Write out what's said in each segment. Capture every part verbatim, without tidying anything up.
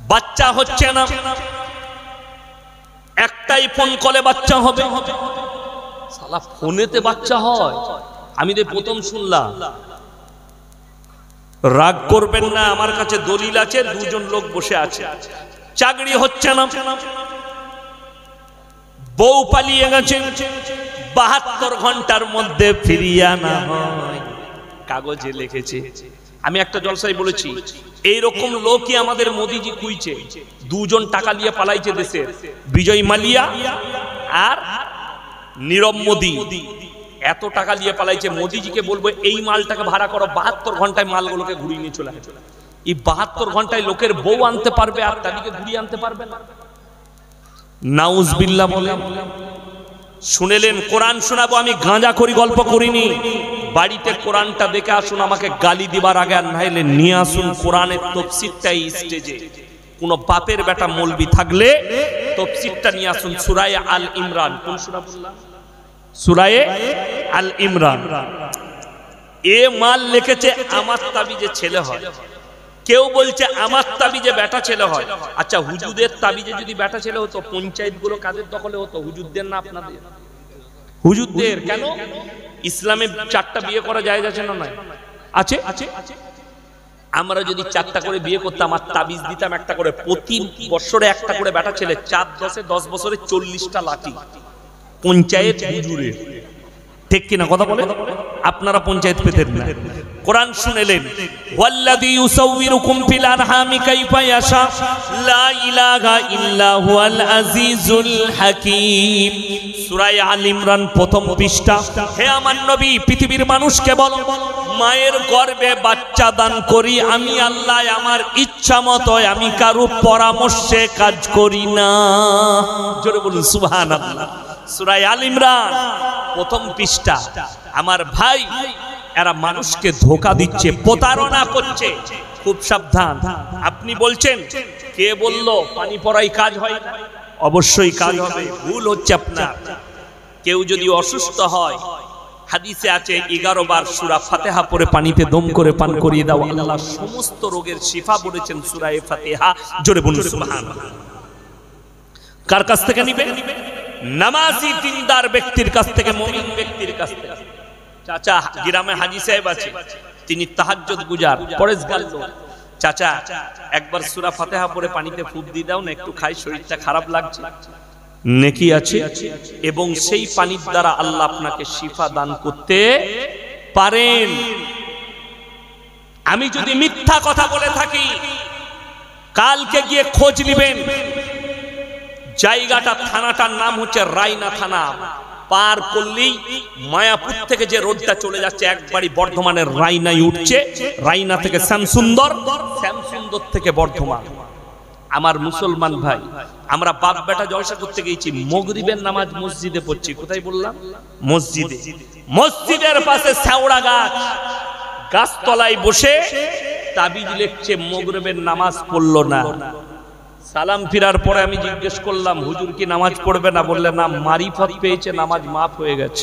বাচ্চা হচ্ছে না, একটাই ফোন কলে বাচ্চা হবে। শালা ফোনেতে বাচ্চা হয়, আমি তো প্রথম শুনলাম। রাগ করবেন না, আমার কাছে দলিল আছে, দুজন লোক বসে আছে, চাকরি হচ্ছে না, বউ পালিয়ে গেছে, বাহাত্তর ঘন্টার মধ্যে ফিরিয়ে আনা হয়, কাগজে লিখেছে। আমি একটা জলসায় বলেছি, এইরকম লোকই আমাদের মোদিজি খুঁজছে। দুজন টাকা নিয়ে পালাইছে দেশের, বিজয় মালিয়া আর নীরব মোদি। এত টাকা নিয়ে পালাইছে, মোদিজিকে বলবো এই মালটাকে ভাড়া করো, বাহাত্তর ঘন্টায় মালগুলোকে ঘুরিয়ে নিয়ে চলে আসে। এই বাহাত্তর ঘন্টায় লোকের বউ আনতে পারবে আর তাদেরকে ঘুরিয়ে আনতে পারবে না? নাউজবিল্লাহ বলে। শুনেলেন কোরআন শোনাবো, আমি গাঁজা করি গল্প করিনি। বাড়িতে কোরআনটা দেখে আসুন, আমাকে গালি দিবার আগে আর নাইলে নিয়ে আসুন কোরআনের তাফসীরটাই স্টেজে। কোন বাপের বেটা মৌলবি থাকলে তাফসীরটা নিয়ে আসুন। সূরা আল ইমরান, কোন সূরা বললাম? সূরা আল ইমরান। এ মাল লিখেছে আমার তাবিজে ছেলে হয়, কেউ বলছে আমার তাবিজে বেটা ছেলে হয়। আচ্ছা, হুজুরদের তাবিজে যদি বেটা ছেলে হতো, পঞ্চায়েত গুলো কাদের দখলে হতো? হুজুরদের না আপনাদের? হুজুরদের। কেন? ইসলামে চারটা বিয়ে করা জায়েজ আছে না নাই? আছে। আমরা যদি চারটা করে বিয়ে করতাম আর তাবিজ দিতাম একটা করে, প্রতি বছরে একটা করে বেটা ছেলে, চার দশে দশ বছরে চল্লিশটা লাঠি পঞ্চায়েত হুজুরের। ঠিক কিনা কথা বলে? আপনারা পঞ্চায়েত পেতেন না। কোরআন শুনেলেন, ওয়াল্লাযী ইউসাউবিরুকুম ফিল আরহামি কাইফা ইয়াশা লা ইলাহা ইল্লা হুয়াল আজিজুল হাকীম। সূরা আল ইমরান প্রথম পৃষ্ঠা। হে আমার নবী, পৃথিবীর মানুষকে বলো, মায়ের গর্ভে বাচ্চা দান করি আমি আল্লাহ, আমার ইচ্ছা মতো, আমি কারো পরামর্শে কাজ করি না। জোরে বলুন সুবহানাল্লাহ। সূরা আল ইমরান প্রথম পৃষ্ঠা। আমার ভাই, এরা মানুষকে ধোঁকা দিচ্ছে, প্রতারণা করছে, খুব সাবধান। আপনি বলছেন কে বললো পানি পড়াই কাজ হয়? অবশ্যই কাজ হবে, ভুল হচ্ছে আপনার। কেউ যদি অসুস্থ হয়, হাদিসে আছে এগারো বার সূরা ফাতিহা পড়ে পানিতে দম করে পান করিয়ে দাও, আল্লাহ সমস্ত রোগের শিফা বলেছেন সূরা ফাতিহা। জোরে বলুন সুবহানাল্লাহ। কার কাছ থেকে নিবে? নামাজি দিনদার ব্যক্তির কাছ থেকে, মুমিন ব্যক্তির কাছ থেকে। চাচা গ্রামে হাজী সাহেব আছে, তিনি তাহাজ্জুদ গুজার, পরেশগার লোক। চাচা একবার সূরা ফাতিহা পড়ে পানিতে ফুঁক দিয়ে দাও না, একটু খাই, শরীরটা খারাপ লাগছে। নেকি আছে, এবং সেই পানির দ্বারা আল্লাহ আপনাকে শিফা দান করতে পারেন। আমি যদি মিথ্যা কথা বলে থাকি, কালকে গিয়ে খোঁজ নেবেন। জায়গাটা, থানাটার নাম হচ্ছে রায়না থানা। পার করলেই মায়াপুর থেকে যে রোডটা চলে যাচ্ছে, একবারই বর্ধমানের রায়নায় উঠছে। রায়না থেকে শ্যামসুন্দর, শ্যামসুন্দর থেকে বর্ধমান। আমার মুসলমান ভাই, আমরা বাপ বেটা জলসা করতে গেছি, মাগরিবের নামাজ মসজিদে পড়ছি। কোথায় বললাম? মসজিদে। মসজিদের পাশে শ্যাওড়া গাছ, গাছতলায় বসে তাবিজ লিখছে, মাগরিবের নামাজ পড়লো না। সালাম ফিরার পরে আমি জিজ্ঞেস করলাম, হুজুর কি নামাজ পড়বে না? বললেন না, মারিফত পেয়েছে, নামাজ মাফ হয়ে গেছে।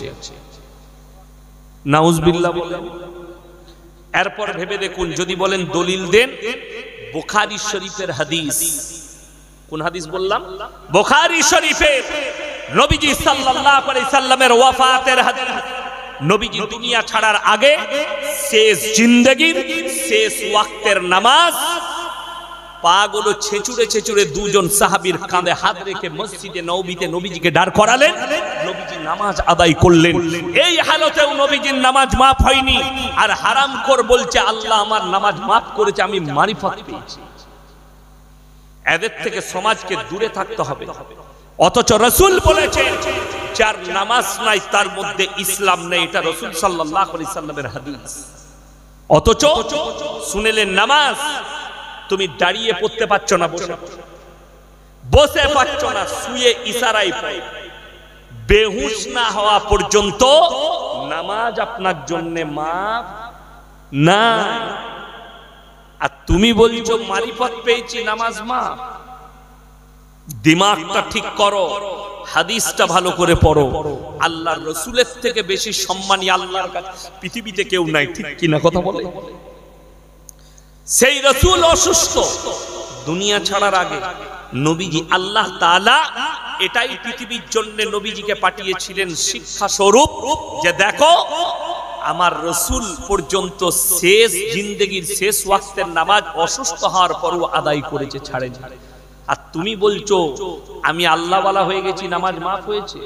নাউজুবিল্লাহ বলেন। এরপর ভেবে দেখুন, যদি বলেন দলিল দেন, বুখারী শরীফের হাদিস। কোন হাদিস বললাম? বুখারী শরীফের নবীজি সাল্লাল্লাহু আলাইহি সাল্লামের ওয়াফাতের হাদিস। নবীজি দুনিয়া ছাড়ার আগে শেষ জিন্দেগির শেষ ওয়াক্তের নামাজ পাগুলো ছেঁচুড়ে ছেঁচুড়ে দুজন সাহাবীর কাঁধে হাত রেখে মসজিদে নববীতে নবীজিকে দাঁড় করালেন। নবীজি নামাজ আদায় করলেন। এই হালতেও নবীজির নামাজ মাফ হয়নি। আর হারামখোর বলছে আল্লাহ আমার নামাজ মাফ করেছে, আমি মারিফত পেয়েছি। এদের থেকে সমাজকে দূরে থাকতে হবে। অথচ রাসূল বলেছেন, যার নামাজ নাই তার মধ্যে ইসলাম নেই। এটা রাসূল সাল্লাল্লাহু আলাইহি সাল্লামের হাদিস। অথচ শুনেলেন, নামাজ তুমি দাঁড়িয়ে পড়তে পারছো না, বসে বসে পারছো না, শুয়ে ইশারায় পড়ো। বেহুশ না হওয়া পর্যন্ত নামাজ আপনার জন্য মাফ না। আর তুমি বলছো মারিফত পেয়েছি, নামাজ মাফ। দিমাগটা ঠিক করো, হাদিসটা ভালো করে পড়ো। আল্লাহর রাসূলের থেকে বেশি সম্মানী আল্লাহর কাছে পৃথিবীতে কেউ নাই। ঠিক কিনা কথা বলে? সেই রাসূল অসুস্থ, দুনিয়া ছাড়ার আগে নবীজি আল্লাহ তাআলা এটাই পৃথিবীর জন্য নবীজিকে পাঠিয়েছিলেন শিক্ষা স্বরূপ, যে দেখো আমার রসুল পর্যন্ত শেষ জিন্দেগির শেষ ওয়াক্তের নামাজ অসুস্থ হওয়ার পরও আদায় করেছে, ছাড়ে ছাড়ে। আর তুমি বলছো আমি আল্লাহ ওয়ালা হয়ে গেছি, নামাজ মাফ হয়েছে।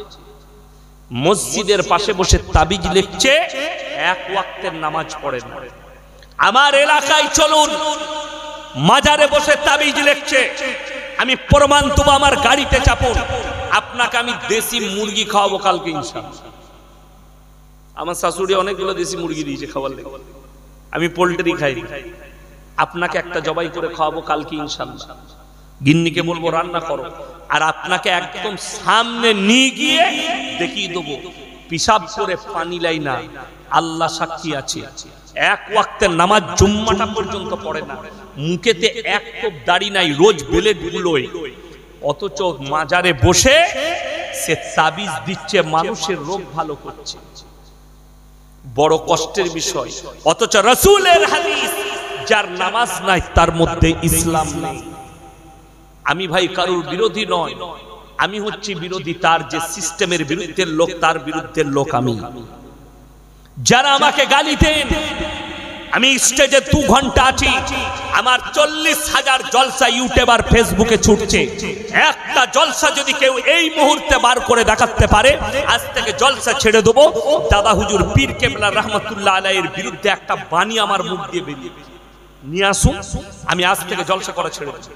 মসজিদের পাশে বসে তাবিজ লিখছে, এক ওয়াক্তের নামাজ পড়ে না। আমার এলাকায় চলুন, মাজারে বসে তাবিজ লিখছে, আমি প্রমাণ দেবো, আমার গাড়িতে চাপুন, আপনাকে আমি দেশি মুরগি খাওয়াবো কালকে ইনশাআল্লাহ। আমার শাশুড়ি অনেকগুলো দেশি মুরগি দিয়েছে খাওয়ার লেগে, আমি পোল্ট্রি খাই, আপনাকে একটা জবাই করে খাওয়াবো কালকে ইনশাআল্লাহ। গিন্নিকে বলবো রান্না করো, আর আপনাকে একদম সামনে নিয়ে গিয়ে দেখিয়ে দেবো পিসাব করে পানি লাই না, আল্লাহ সাক্ষী আছে, এক ওয়াক্তের নামাজ জুম্মাটা পর্যন্ত পড়ে না, মুখেতে এক টোপ দাড়ি নাই, রোজ বেলে গুলোয়, অথচ মাজারে বসে সে তাবিজ দিচ্ছে, মানুষের রোগ ভালো করছে। বড় কষ্টের বিষয়। অথচ রাসূলের হাদিস, যার নামাজ নাই তার মধ্যে ইসলাম নেই। আমি ভাই কারোর বিরোধী নয়, আমি হচ্ছি বিরোধী তার যে সিস্টেমের বিরুদ্ধে লোক, তার বিরুদ্ধে লোক আমি। যারা আমাকে গালি দেন, আমি স্টেজে দু ঘন্টা আছি, আমার চল্লিশ হাজার জলসা ইউটিউব আর ফেসবুকে ছুটছে, একটা জলসা যদি কেউ এই মুহূর্তে বার করে দেখাতে পারে, আজ থেকে জলসা ছেড়ে দেবো। দাদা হুজুর পীর কেবলা রহমতুল্লাহ আলাইহির বিরুদ্ধে একটা বাণী আমার মুখ দিয়ে বেরিয়ে নিয়ে আসুন, আমি আজ থেকে জলসা করা ছেড়ে দেব।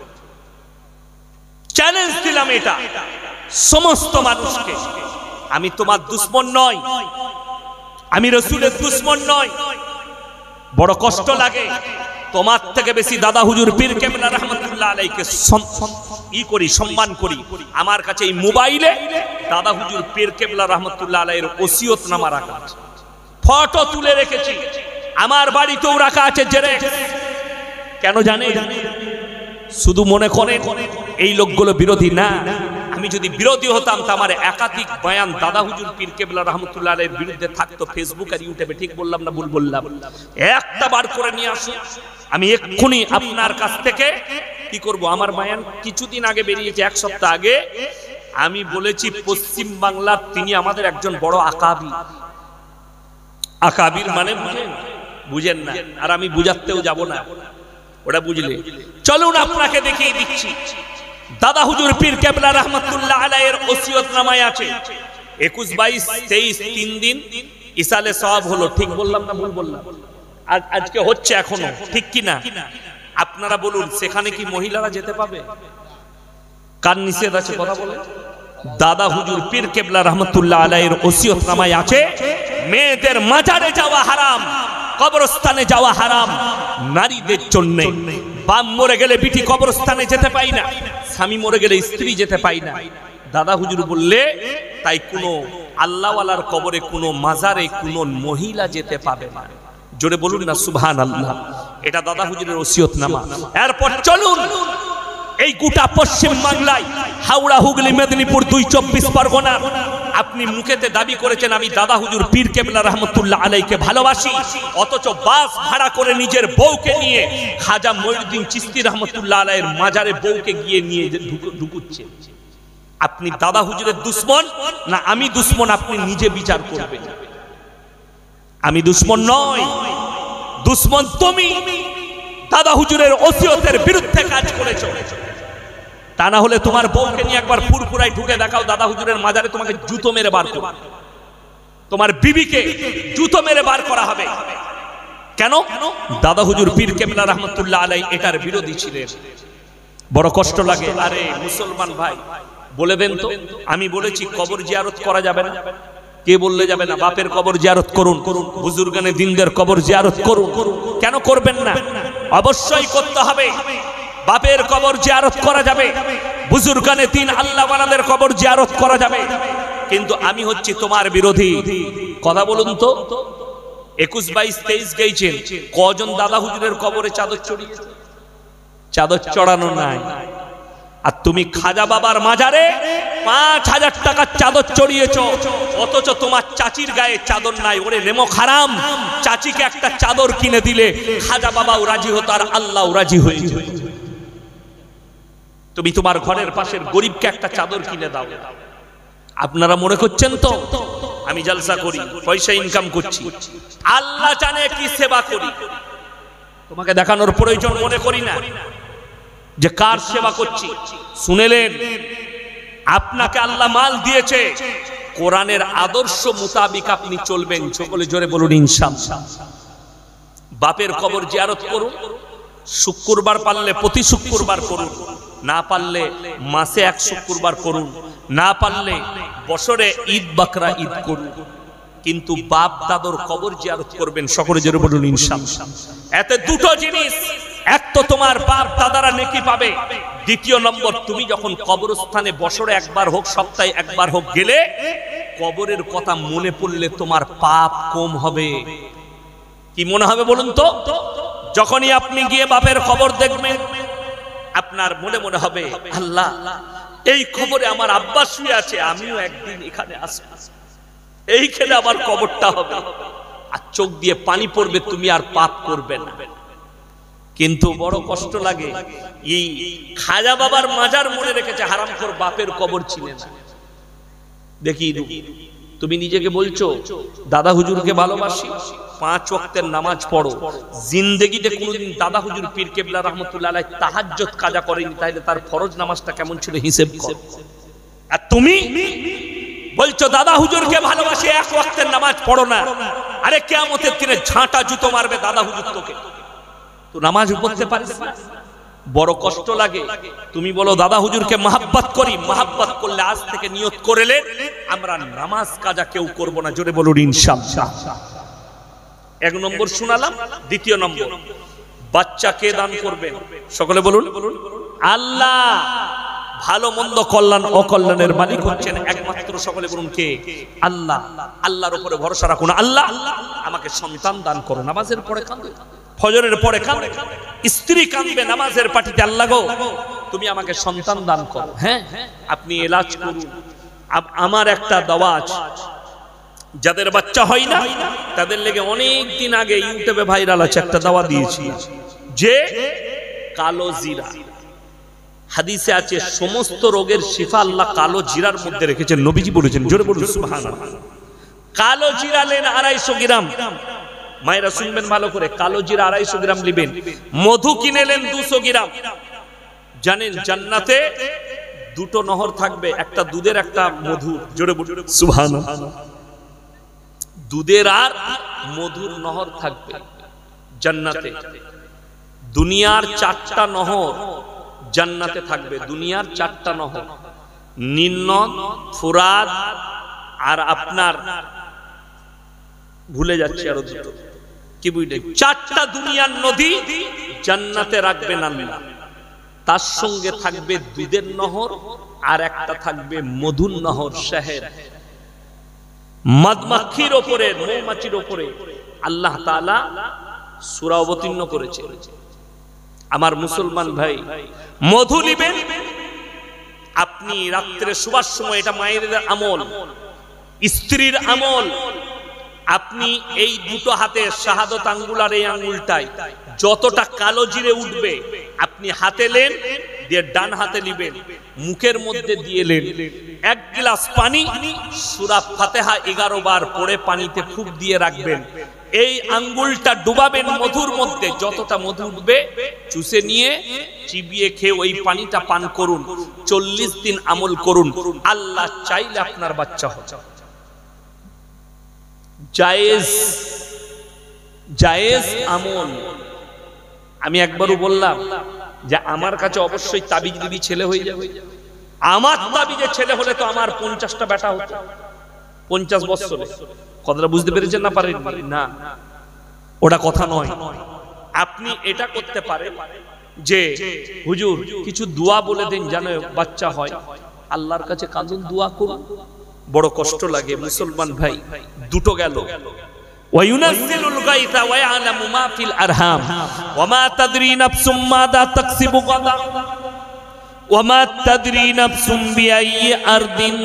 চ্যালেঞ্জ দিলাম এটা সমস্ত মানুষকে। আমি তোমার দুশ্মন নয়, আমি রাসূলের দুশ্মন নয়। বড় কষ্ট লাগে, তোমার থেকে বেশি দাদা হুজুর পীর কেবলা রহমতুল্লাহ আলাইহিকে ই করি, সম্মান করি। আমার কাছে এই মোবাইলে দাদা হুজুর পীর কেবলা রহমতুল্লাহ আলাইহির ওসিয়তনামা রাখা আছে, ফটো তুলে রেখেছি, আমার বাড়িতেও রাখা আছে জেরক্স। কেন জানে? শুধু মনে করেন এই লোকগুলো বিরোধী না, আমি যদি বিরোধী হতাম তা আমার একাধিক বয়ান দাদা হুজুর পীর কেবলা রহমতুল্লাহ আলাইহির বিরুদ্ধে থাকতো ফেসবুক আর ইউটিউবে। ঠিক বললাম না ভুল বললাম? একটা বার করে নিয়ে আসুন, আমি এক্ষুনি আপনার কাছ থেকে কি করব। আমার বয়ান কিছুদিন আগে বেরিয়েছে, এক সপ্তাহ আগে আমি বলেছি পশ্চিম বাংলার তিনি আমাদের একজন বড় আকাবি। আকাবির মানে বুঝেন? বুঝেন না, আর আমি বুঝাতেও যাব না, ওটা বুঝলে চলুন আপনাকে দেখিয়ে দিচ্ছি। দাদা হুজুর পীর কেবলা রহমতুল্লাহ আলাইহির ওসিয়তনামায় আছে একুশ বাইশ তেইশ তিন দিন ইসালে সওয়াব হলো। ঠিক বললাম না ভুল বললাম? আজ আজকে হচ্ছে এখনো, ঠিক কি না? আপনারা বলুন, সেখানে কি মহিলারা যেতে পাবে? কার নিষেধ আছে কথা বলে? দাদা হুজুর পীর কেবলা রহমতুল্লাহ আলাইহির ওসিয়তনামায় আছে মেয়েদের মাজারে যাওয়া হারাম, কবরস্থানে যাওয়া হারাম নারীদের জন্য। বাপ মরে গেলে বিটি কবরস্থানে যেতে পাই না, স্বামী মরে গেলে স্ত্রী যেতে পাই না। দাদা হুজুর বললে তাই কোনো আল্লাহওয়ালার কবরে, কোনো মাজারে কোনো মহিলা যেতে পাবে না। জোরে বলুন না সুবহানাল্লাহ। এটা দাদা হুজুরের ওসিয়তনামা। এরপর চলুন এই গোটা পশ্চিম বাংলায়, হাওড়া, হুগলি, মেদিনীপুর, দুই চব্বিশ পরগনা, আপনি মুখেতে দাবি করেছেন আমি দাদা হুজুর পীর কেবলা রহমতুল্লাহ আলাইহিকে ভালোবাসি, অথচ বাস ভাড়া করে নিজের বউকে নিয়ে খাজা মঈনুদ্দিন চিশতি রহমতুল্লাহ আলাইহির মাজারে বউকে গিয়ে নিয়ে ঢুকুচ্ছেন। আপনি দাদা হুজুরের দুশ্মন না আমি দুশ্মন? আপনি নিজে বিচার করবেন। আমি দুশ্মন নয়, দুশ্মন তুমি। দাদা হুজুরের ওসিয়তের বিরুদ্ধে কাজ করেছো, তা না হলে তোমার বউকে নিয়ে একবার ফুরফুরায় ঢুকে দেখাও দাদা হুজুরের মাজারে, তোমাকে জুতো মেরে বার করবে, তোমার বিবিকে জুতো মেরে বার করা হবে। কেন? দাদা হুজুর পীর কেবলা রহমতুল্লাহ আলাইহি এটার বিরোধী ছিলেন। বড় কষ্ট লাগে। আরে মুসলমান ভাই বলে দেন তো, আমি বলেছি কবর জিয়ারত করা যাবে না? কে বললে যাবে না? বাপের কবর জিয়ারত করুন, বুজুর্গানে দিনদের কবর জিয়ারত করুন। কেন করবেন না? অবশ্যই করতে হবে। বাপের কবর জিয়ারত করা যাবে, বুজুর্গানে দিন আল্লাহ ওয়ালাদের কবর জিয়ারত করা যাবে, কিন্তু আমি হচ্ছি তোমার বিরোধী। কথা বলুন তো, একুশ বাইশ তেইশ গেছেন, কজন দাদা হুজুরের কবরে চাদর চড়িয়েছে? চাদর চড়ানো নাই। আর তুমি খাজা বাবার মাজারে পাঁচ হাজার টাকার চাদর চড়িয়েছ, অথচ তোমার চাচির গায়ে চাদর নাই। ওরে নেমো হারাম, চাচিকে একটা চাদর কিনে দিলে খাজা বাবাও রাজি হতো আর আল্লাহও রাজি হয়েছে। তুমি তোমার ঘরের পাশের গরিবকে একটা চাদর কিনে দাও। আপনারা মনে করছেন তো আমি জলসা করি, পয়সা ইনকাম করছি? আল্লাহ জানে কি সেবা করি। তোমাকে দেখানোর প্রয়োজন মনে করি না যে কার সেবা করছি। শুনেলেন, আপনাকে আল্লাহ মাল দিয়েছে, কোরআনের আদর্শ মোতাবিক আপনি চলবেন। সকলে জোরে বলুন ইনশাআল্লাহ। বাপের কবর জিয়ারত করুন, শুক্রবার পারলে প্রতি শুক্রবার করুন, না পারলে মাসে এক শুক্রবার করুন, না পারলে বছরে ঈদ বাকরা ঈদ করুন, কিন্তু বাপ দাদর কবর জিয়ারত করবেন। সকলে জোরে বলুন ইনশাআল্লাহ। এতে দুটো জিনিস, এক তো তোমার বাপ দাদারা নেকি পাবে, দ্বিতীয় নম্বর তুমি যখন কবরস্থানে বছরে একবার হোক সপ্তাহে একবার হোক গেলে কবরের কথা মনে পড়লে তোমার পাপ কম হবে। কি মনে হবে বলুন তো? যখনই আপনি গিয়ে বাপের কবর দেখবেন, আপনার মনে মনে হবে আল্লাহ এই কবরে আমার আব্বা শুয়ে আছে, আমিও একদিন এখানে আসব, এইখানে আমার কবরটা হবে। আর চোখ দিয়ে পানি পড়বে, তুমি আর পাপ করবে না। কিন্তু বড় কষ্ট লাগে, এই খাজা বাবার মাজার মনে রেখেছে, হারামখোর বাপের কবর চিনে না। দেখি তুমি নিজেকে বলছো দাদা হুজুরকে ভালোবাসি, পাঁচ ওয়াক্তের নামাজ পড়ো, জিন্দেগিতে কোনোদিন দাদা হুজুর পীর কেবলা রহমতুল্লাহ আলাইহি তাহাজ্জুদ কাজা করেনি, তাহলে তার ফরজ নামাজটা কেমন ছিল হিসেব কর। আর তুমি বলছো দাদা হুজুরকে ভালোবাসি, এক ওয়াক্তের নামাজ পড়ো না। আরে কিয়ামতের দিনে ঝাঁটা জুতো মারবে দাদা হুজুর তোকে, তো নামাজ পড়তে পারিস না। বড় কষ্ট লাগে। তুমি বলো দাদা হুজুরকে মহাব্বত করি, মহাব্বত করলে আজ থেকে নিয়ত করেলে আমরা নামাজ কাজা কেউ করব না। জোরে বলুন ইনশাআল্লাহ। এক নম্বর শুনালাম। দ্বিতীয় নম্বর, বাচ্চা কে দান করবেন? সকলে বলুন আল্লাহ। ভালো মন্দ কল্যাণ অকল্যাণের মালিক হচ্ছেন একমাত্র, সকলে বলুন কে? আল্লাহ। আল্লাহর উপরে ভরসা রাখুন। আল্লাহ আমাকে সন্তান দান করো। নামাজের পরে কাঁদো, ফজরের পরে কাঁদো, স্ত্রী কাঁদবে নামাজের পাটিতে, আল্লাহ গো তুমি আমাকে সন্তান দান করো। হ্যাঁ, আপনি এলাজ করুন। আমার একটা দাওয়া আছে, যাদের বাচ্চা হয় না তাদের লেগে অনেক দিন আগে ইউটিউবে ভাইরাল আছে, একটা দাওয়া দিয়েছি যে কালো জিরা, হাদিসে আছে সমস্ত রোগের শিফা আল্লাহ কালো জিরার মধ্যে রেখেছেন, নবীজি বলেছেন। জোরে বলুন সুবহানাল্লাহ। কালো জিরা নেন আড়াইশো গ্রাম, মায়েরা শুনবেন ভালো করে, কালো জিরা আড়াইশো গ্রাম নেবেন। মধু কিনে নেন দুশো গ্রাম। জানেন জান্নাতে দুটো নহর থাকবে, একটা দুধের একটা মধুর। জোরে বলুন সুবহানাল্লাহ। দুধের আর মধুর নহর থাকবে জান্নাতে। দুনিয়ার চারটা নহর জান্নাতে থাকবে, দুনিয়ার চারটা নহর, নীল নদ, ফুরাত আর আপনার ভুলে যাচ্ছে আরো দুটো, কি বুঝলেন? চারটা দুনিয়ার নদী জান্নাতে রাখবেন আল্লাহ। তার সঙ্গে থাকবে দুধের নহর আর একটা থাকবে মধুর নহর। শহর মধুমাখির উপরে, মৌমাছির উপরে আল্লাহ তাআলা সূরা অবতীর্ণ করেছে। আমার মুসলমান ভাই, মধু নিবেন আপনি রাত্রে শোবার সময়, এটা মায়ের আমল, স্ত্রীর আমল। আপনি এই দুটো হাতে শাহাদত আঙ্গুল আর এই আঙ্গুলটায় যতটা কালো জিরে উঠবে আপনি হাতে নেন, দিয়ে ডান হাতে নিবেন, মুখের মধ্যে দিয়ে নেন। এক গ্লাস পানি সূরা ফাতিহা এগারো বার পড়ে পানিতে ফুঁক দিয়ে রাখবেন। এই আঙ্গুলটা ডুবাবেন মধুর মধ্যে, যতটা মধু উঠবে চুষে নিয়ে চিবিয়ে খেয়ে ওই পানিটা পান করুন। চল্লিশ দিন আমল করুন, আল্লাহ চাইলে আপনার বাচ্চা হবে। জায়েজ, জায়েজ আমল। আমি একবারও বললাম যে আমার কাছে অবশ্যই তাবিজ দিবি ছেলে হয়ে যাবে। আমার তাবিজে ছেলে হলে তো আমার পঞ্চাশটা বেটা হতো পঞ্চাশ বছরে। কথাটা বুঝতে পেরেছেন না পারেন না? ওটা কথা নয়। আপনি এটা করতে পারেন যে হুজুর কিছু দোয়া বলে দিন যেন বাচ্চা হয়। আল্লাহর কাছে কাঁদুন, দোয়া করুন। বড় কষ্ট লাগে মুসলমান ভাই। দুটো গেল, ওয়ায়ুনাজ্জিলুল গায়থা ওয়া ইয়ালামু মা ফিল আরহাম ওয়া মা তাদরি নাফসুম মাযা তাকসিবু গাদা ওয়া মা তাদরি নাফসুম বিআইয়ি আরদিন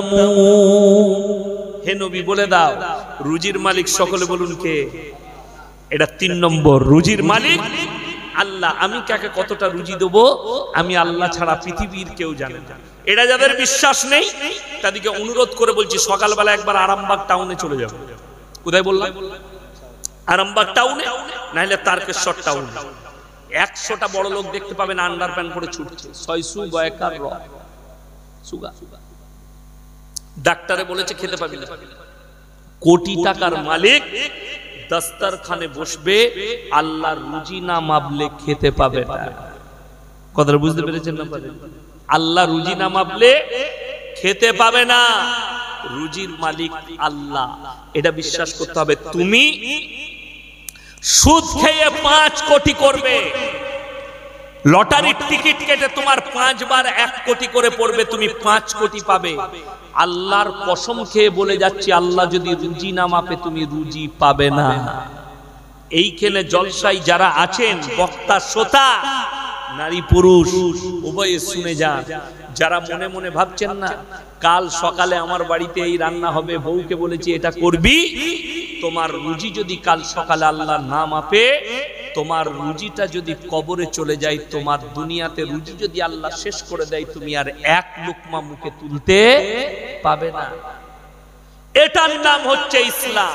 তামুত। হে নবী বলে দাও রুজির মালিক সকলে বলুন কে? এটা তিন নম্বর, রুজির মালিক আল্লাহ আমি কাকে কতটা রুজি দেবো আমি আল্লাহ ছাড়া পৃথিবীর কেউ জানে না। এটা যাদের বিশ্বাস নেই তাদেরকে অনুরোধ করে বলছি সকালবেলা একবার আরামবাগ টাউনে চলে যাবে। কোথায় বললাম? আরামবাগ টাউনে, নাহলে তারকেশ্বর টাউনে। একশোটা বড় লোক দেখতে পাবেন আন্ডার প্যান্ট পরে ছুটছে, ছয়শো গয়কার র সুগা। ডাক্তারে বলেছে খেতে পাবি না। কোটি টাকার মালিক দস্তরখানে বসবে, আল্লাহর রুজি না মাপলে খেতে পাবে না। কথাটা বুঝতে পেরেছেন না? আল্লাহ রুজি না মাপলে খেতে পাবে না। রুজির মালিক আল্লাহ, এটা বিশ্বাস করতে হবে। তুমি সুদ খেয়ে পাঁচ কোটি করবে, লটারির টিকিট কেটে তোমার পাঁচবার এক কোটি করে পড়বে, তুমি পাঁচ কোটি পাবে। আল্লাহর কসম খেয়ে বলে যাচ্ছি, আল্লাহ যদি রুজি না মাপে তুমি রুজি পাবে না। এইখানে জলসাই যারা আছেন, বক্তা শ্রোতা, নারী পুরুষ উভয়ে শুনে যান। যারা মনে মনে ভাবছেন না কাল সকালে আমার বাড়িতে এই রান্না হবে, বউকে বলেছি এটা করবি, তোমার রুজি যদি কাল সকালে আল্লাহ না মাপে, তোমার রুজিটা যদি কবরে চলে যায়, তোমার দুনিয়াতে রুজি যদি আল্লাহ শেষ করে দেয়, তুমি আর এক লুকমা মুখে তুলতে পাবে না। এটার নাম হচ্ছে ইসলাম,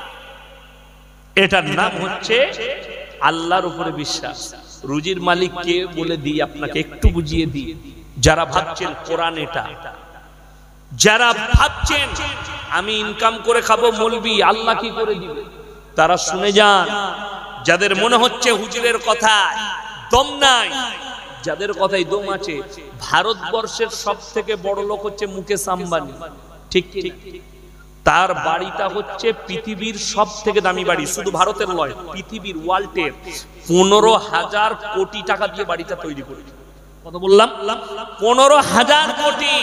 এটার নাম হচ্ছে আল্লাহর উপরে বিশ্বাস। রুজির মালিক কে বলে দিই আপনাকে, একটু বুঝিয়ে দিই। যারা ভাবছেন কোরআন এটা, যারা ভাবছেন আমি ইনকাম করে খাবো, মৌলবি আল্লাহ কি করে দিবে, তারা শুনে যান। যাদের মনে হচ্ছে হুজুরের কথা দম নাই, যাদের কথাই দম আছে, ভারতবর্ষের সব থেকে বড় লোক হচ্ছে মুকেশ আম্বানি, ঠিক ঠিক। তার বাড়িটা হচ্ছে পৃথিবীর সব থেকে দামি বাড়ি, শুধু ভারতের নয়, পৃথিবীর ওয়ার্ল্ডের পনেরো হাজার কোটি টাকা দিয়ে বাড়িটা তৈরি করেছে। কত বললাম? পনেরো হাজার কোটি।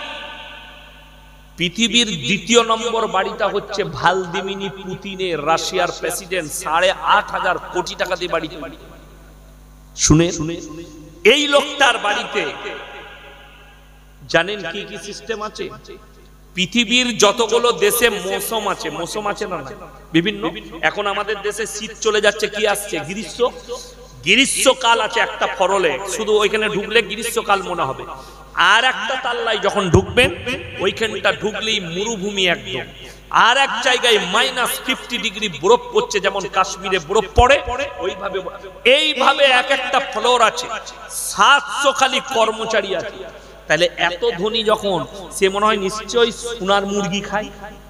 পৃথিবীর দ্বিতীয় নম্বর বাড়িটা হচ্ছে ভ্লাদিমির পুতিনের, রাশিয়ার প্রেসিডেন্ট, সাড়ে আট হাজার কোটি টাকা দিয়ে বাড়ি তৈরি। শুনে এই লোকটার বাড়িতে জানেন কি কি সিস্টেম আছে? পৃথিবীর যতগুলো দেশে মৌসুম আছে, মৌসুম আছে না বিভিন্ন, এখন আমাদের দেশে শীত চলে যাচ্ছে, কি আসছে? গ্রীষ্ম। গ্রীষ্মকাল আছে একটা ফরলে, শুধু ওইখানে ঢুকলে গ্রীষ্মকাল মনে হবে। আর একটা তাল্লায় যখন ঢুকবেন, ওইখানটা ঢুকলেই মরুভূমি একদম। আর এক জায়গায় মাইনাস ফিফটি ডিগ্রি বরফ পড়ছে, যেমন কাশ্মীরে বরফ পড়ে ওইভাবে। এইভাবে এক একটা ফ্লোর আছে, সাতশো খালি কর্মচারী আছে। তাহলে এত ধনী যখন, সে মনে হয় নিশ্চয়ই সোনার মুরগি খায়।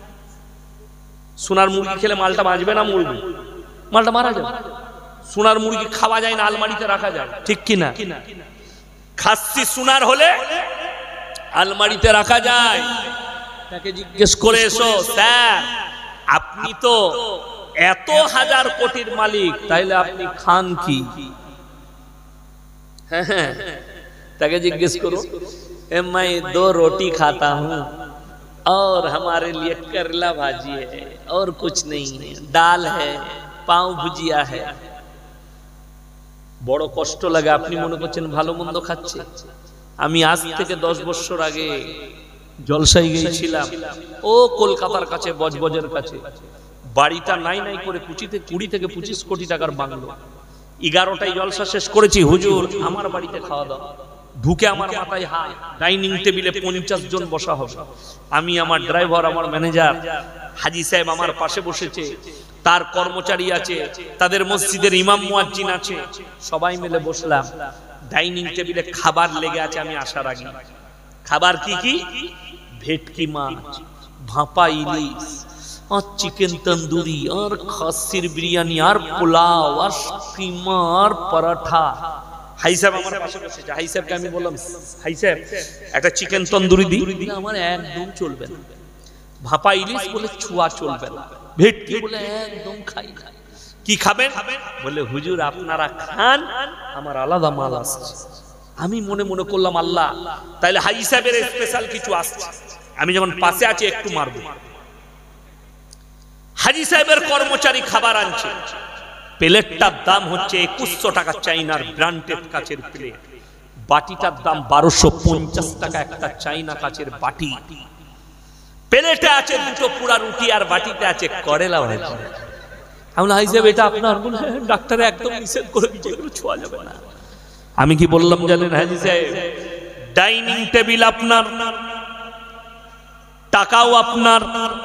সোনার মুরগি খেলে মালটা বাঁচবে না মরবে? মালটা মারা যাবে। সোনার মুরগি খাওয়া যায় না, আলমারিতে রাখা যায়, ঠিক কিনা? খাসি সোনার হলে আলমারিতে রাখা যায়। তাকে জিজ্ঞেস করে এসো, স্যার আপনি তো এত হাজার কোটির মালিক, তাইলে আপনি খান কি? হ্যাঁ হ্যাঁ, তাকে জিজ্ঞেস করো, मैं दो रोटी खाता हूँ और हमारे लिए करेला भाजी है और कुछ नहीं है, दाल है, पाव भुजिया है। বড় কষ্ট লাগে। আপনি মনে করছেন ভালো মন্দ খাচ্ছে। আমি আজ থেকে দশ বছর আগে জলসাই গিয়েছিলাম, ও কলকাতার কাছে, বজবজের কাছে। বাড়িটা নাই নাই করে কুচিতে কুড়ি থেকে পঁচিশ কোটি টাকার বাংলো। এগারোটায় জলসা শেষ করেছি, হুজুর আমার বাড়িতে খাওয়া দাওয়া। ঢুকে আমার মাথায় হাত, ডাইনিং টেবিলে পঞ্চাশ জন বসা হবে। আমি, আমার ড্রাইভার, আমার ম্যানেজার, হাজি সাহেব আমার পাশে বসেছে, তার কর্মচারী আছে, তাদের মসজিদের ইমাম মুয়াজ্জিন আছে, সবাই মিলে বসলাম। ডাইনিং টেবিলে খাবার লেগে আছে আমি আসার আগে। খাবার কি কি? ভেটকি মাছ, ভাপা ইলিশ, আর চিকেন তন্দুরি, আর খাসির বিরিয়ানি, আর পোলাও, আর কিমা, আর পরাঠা। হাই সাহেব আমার পাশে বসেছে। হাই সাহেবকে আমি বললাম, হাই সাহেব একটা চিকেন তন্দুরি দিই। আমার একদম চলবে না। ভাপা ইলিশ বলে ছুয়া চলবে না। ভেটকি বলে একদম খাই না। কি খাবেন? বলে হুজুর আপনারা খান, আমার আলাদা মাল আসছে। আমি মনে মনে করলাম আল্লাহ, তাইলে হাই সাহেবের স্পেশাল কিছু আসছে। আমি যখন পাশে আছি একটু মারবো। হাজি সাহেবের কর্মচারী খাবার আনছে। প্লেটটার দাম হচ্ছে একুশশো টাকা, চাইনার ব্র্যান্ডেড কাচের প্লেট। বাটিটার দাম বারোশো পঞ্চাশ টাকা, একটা চাইনা কাচের বাটি। প্লেটে আছে দুটো পুরা রুটি, আর বাটিতে আছে করেলা ভাজি। আমি বললাম সাহেব এটা আপনার? বলে ডাক্তারে একদম নিষেধ করে দিয়েছে, এগুলো ছোঁয়া যাবে না। আমি কি বললাম জানেন হাজি সাহেব, ডাইনিং টেবিল আপনার, টাকাও আপনার,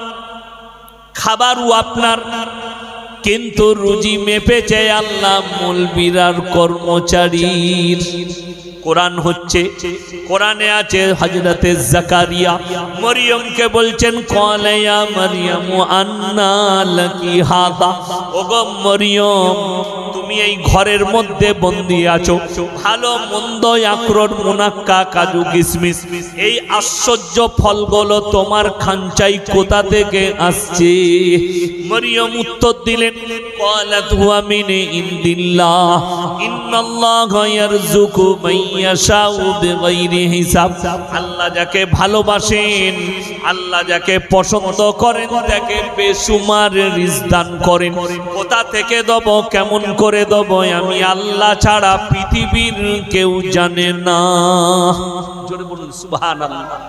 খাবারও আপনার, কিন্তু রুজি মেপেছে আল্লাহ মৌলবীর কর্মচারীর। কোরআন হচ্ছে, কোরআনে আছে হযরতে জাকারিয়া মরিয়মকে বলছেন ক্বালা ইয়া মারইয়ামু আন্না লাকি হাদা, ওগো মরিয়ম তুমি এই ঘরের মধ্যে বন্দী আছো, ভালো মন্দ আখরোট মুনাক্কা কাজু কিশমিশ এই আশ্চর্য ফলগুলো তোমার খানচাই কোথা থেকে আসছে? মরিয়ম উত্তর দিলেন ক্বালাত হুয়া মিন ইনদিল্লাহ ইন্নাল্লাহা ইয়ারযুকু মান ইয়াশাউ বিগাইরি হিসাব। আল্লাহ যাকে ভালোবাসেন, আল্লাহ যাকে পছন্দ করেন তাকে বেসুমার রিজক দান করেন। কোথা থেকে দেব, কেমন করে দেব, আমি আল্লাহ ছাড়া পৃথিবীর কেউ জানে না। জোরে বলুন সুবহানাল্লাহ।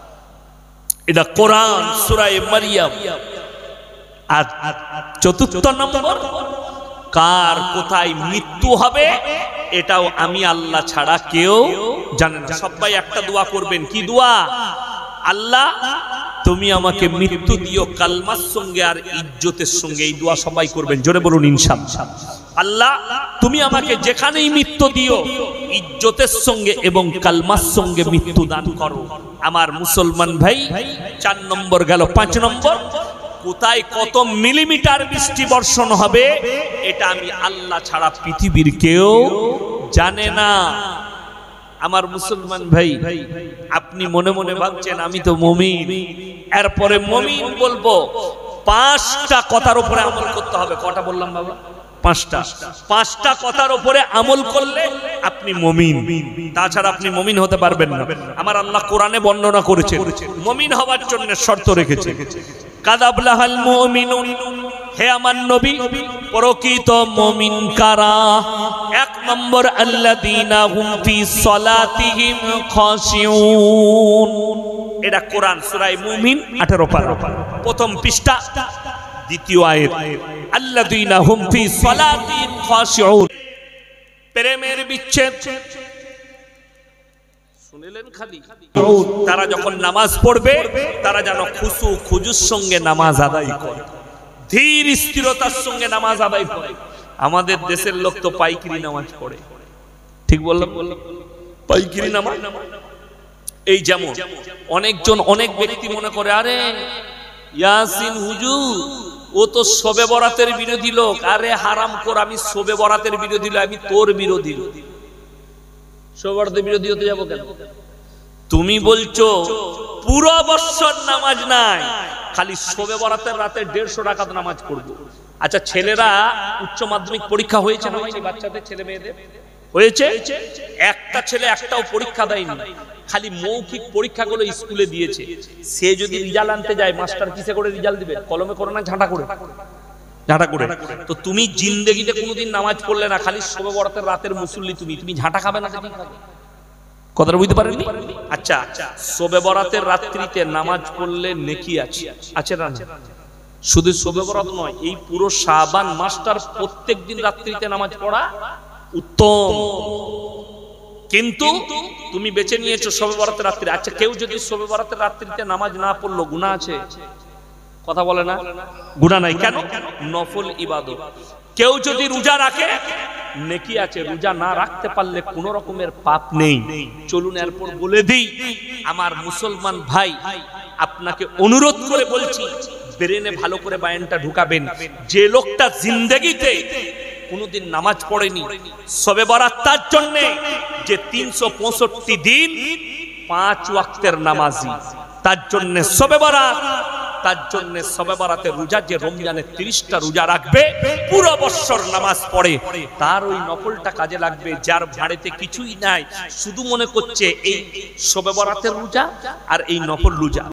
এটা কোরআন সূরা মারইয়াম। আর চতুর্থ নম্বর, কার কোথায় মৃত্যু হবে এটাও আমি আল্লাহ ছাড়া কেউ জানে না। সবাই একটা দোয়া করবেন, কি দোয়া? আল্লাহ তুমি আমাকে মৃত্যু দিও কালমার সঙ্গে আর ইজ্জতের সঙ্গে। এই দোয়া সবাই করবেন, জোরে বলুন ইনশাআল্লাহ। আল্লাহ তুমি আমাকে যেখানেই মৃত্যু দিও ইজ্জতের সঙ্গে এবং কালমার সঙ্গে মৃত্যু দান করো। আমার মুসলমান ভাই, চার নম্বর গেল। পাঁচ নম্বর, কোথায় কত মিলিমিটার বৃষ্টি বর্ষণ হবে এটা আমি আল্লাহ ছাড়া পৃথিবীর কেউ জানে না। আমার মুসলমান ভাই, আপনি মনে মনে ভাবছেন আমি তো মুমিন, এরপরে মুমিন বলবো, পাঁচটা কথার উপরে আমল করতে হবে। কটা বললাম বাবা? পাঁচটা। পাঁচটা কথার উপরে আমল করলে আপনি মুমিন, তাছাড়া আপনি মুমিন হতে পারবেন না। আমার আল্লাহ কোরআনে বর্ণনা করেছেন মুমিন হওয়ার জন্য শর্ত রেখেছে। কাদাবলাহাল মুমিনুন, হে আমার নবী প্রকৃত মুমিন কারা? এক নম্বর আল্লাযীনা হুম ফি সালাতিহিম খাশিউন। এটা কোরআন সূরা মুমিন আঠারো পারা প্রথম পৃষ্ঠা দ্বিতীয় আয়াত। আল্লাযীনা হুম ফি সালাতিহিম খাশিউন। প্রেমের বিচ্ছেদ শুনলেন খালি? তারা যখন নামাজ পড়বে তারা যেন খুশু খুজুর সঙ্গে নামাজ আদায় করে, ধীর স্থিরতার সঙ্গে নামাজ আদায় করে। আমাদের দেশের লোক তো পাইকিরি নামাজ পড়ে। ঠিক বললাম? পাইকিরি নামাজ। এই যেমন অনেকজন অনেক ব্যক্তি মনে করে আরে ইয়াসিন হুজুর ও তো শবে বরাতের বিরোধী লোক। আরে হারাম কর, আমি শবে বরাতের বিরোধী লোক, আমি তোর বিরোধী। শবে বরাতের বিরোধী হতে যাবো কেন? তুমি বলছো পুরো বৎসর নামাজ নাই, খালি শবে বরাতের রাতে দেড়শো রাকাত নামাজ পড়বো। আচ্ছা ছেলেরা উচ্চ মাধ্যমিক পরীক্ষা হয়েছে না হয়নি? বাচ্চাদের ছেলে মেয়েদের হয়েছে। একটা ছেলে একটাও পরীক্ষা দেয়নি, খালি মৌখিক পরীক্ষাগুলো স্কুলে দিয়েছে। সে যদি রেজাল্ট আনতে যায়, মাস্টার কিসে করে রেজাল্ট দিবে? কলমে করে না ঝাঁটা করে? ঝাঁটা করে। তো তুমি জিন্দেগিতে কোনোদিন নামাজ পড়লে না, খালি শবে বরাতের রাতের মুসল্লি তুমি, তুমি ঝাঁটা খাবে না? কথাটা বুঝতে পারেননি? আচ্ছা, শবে বরাতের রাত্রিতে নামাজ পড়লে নেকি আছে, আছে না? শুধু শবে বরাত নয়, এই পুরো শাবান মাসটার প্রত্যেক দিন রাত্রিতে নামাজ পড়া উত্তম। কিন্তু তুমি বেছে নিয়েছো শবে বরাতের রাত্রি। আচ্ছা কেউ যদি শবে বরাতের রাত্রিতে নামাজ না পড়লো গুনাহ আছে? কথা বলে না? গুনাহ নাই। কেন? নফল ইবাদত। কেউ যদি রোজা রাখে নেকি আছে, রোজা না রাখতে পারলে কোন রকমের পাপ নেই। চলুন এরপর বলে দিই, আমার মুসলমান ভাই আপনাকে অনুরোধ করে বলছি, ব্রেনে ভালো করে বায়ানটা ঢুকাবেন। যে লোকটা জিন্দেগিতে কোনদিন নামাজ পড়েনি, শবে বরাত তার জন্য যে তিনশো পঁয়ষট্টি দিন পাঁচ ওয়াক্তের নামাজি, তার জন্য শবে বরাত। তার জন্য শবে বরাতে রোজা, যে রমজানের তিরিশটা রোজা রাখবে, পুরো বৎসর নামাজ পড়ে, তার ওই নফলটা কাজে লাগবে। যার বাড়িতে কিছুই নাই, শুধু মনে করছে এই শবে বরাতের রোজা আর এই নফল রোজা,